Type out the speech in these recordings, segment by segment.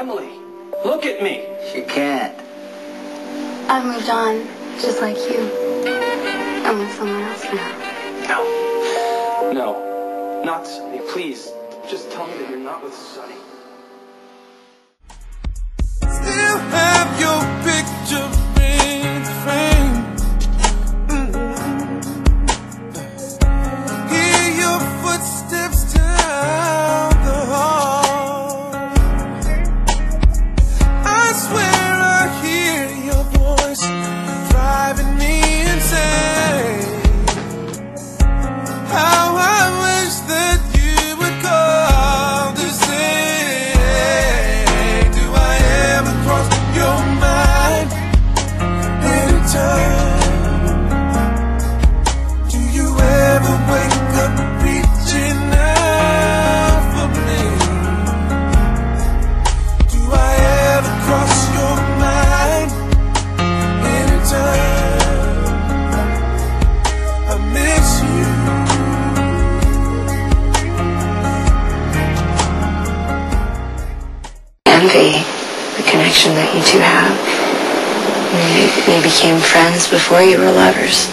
Emily, look at me. She can't. I've moved on, just like you. I'm with someone else now. No, not Sonny. Please, just tell me that you're not with Sonny. Still have your picture in the frame. Hear your footsteps down the hall. I swear I hear your voice driving me insane. How I wish that you would call to say, do I ever cross your mind anytime? Do you ever wake up reaching out for me? Do I ever cross your mind anytime? I miss you. Envy the connection that you two have. You became friends before you were lovers.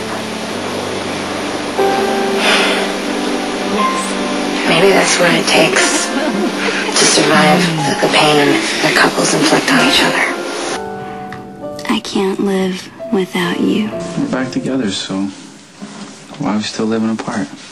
Maybe that's what it takes to survive the pain that couples inflict on each other. I can't live without you. We're back together, so why are we still living apart?